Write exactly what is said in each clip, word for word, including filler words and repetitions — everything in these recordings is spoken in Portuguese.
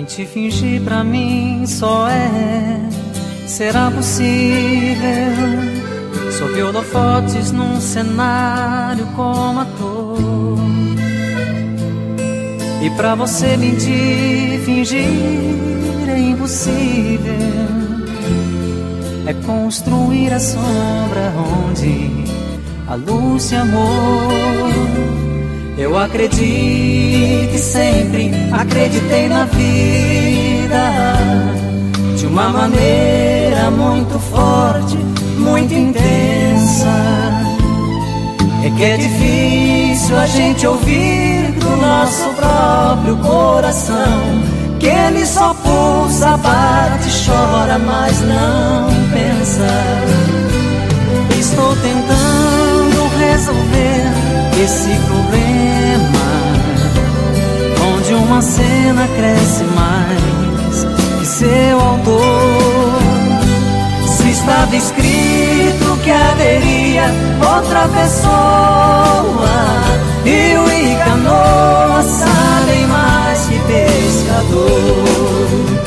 Mentir, fingir pra mim só é, será possível. Sob holofotes num cenário como ator. E pra você mentir, fingir é impossível. É construir a sombra onde a luz se amou. Eu acredito e sempre acreditei na vida de uma maneira muito forte, muito intensa. É que é difícil a gente ouvir do nosso próprio coração que ele só pulsa, bate, chora, mas não pensa. Estou tentando resolver esse problema, onde uma cena cresce mais que seu autor. Se estava escrito que haveria outra pessoa, rio e canoa sabem mais que pescador.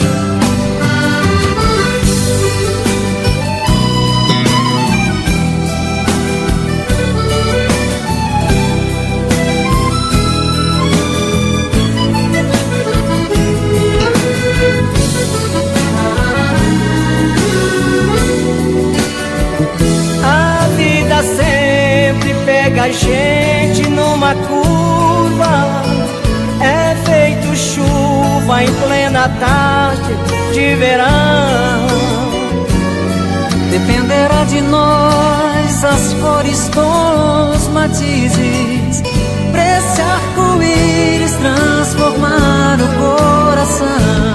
Sempre pega a gente numa curva. É feito chuva em plena tarde de verão. Dependerá de nós as cores, tons, matizes, pra esse arco-íris transformar o coração.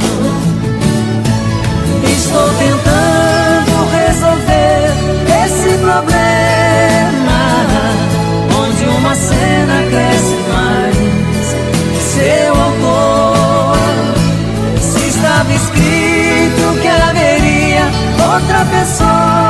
Estou tentando resolver esse problema, onde uma cena cresce mais que seu autor. Se estava escrito que haveria outra pessoa,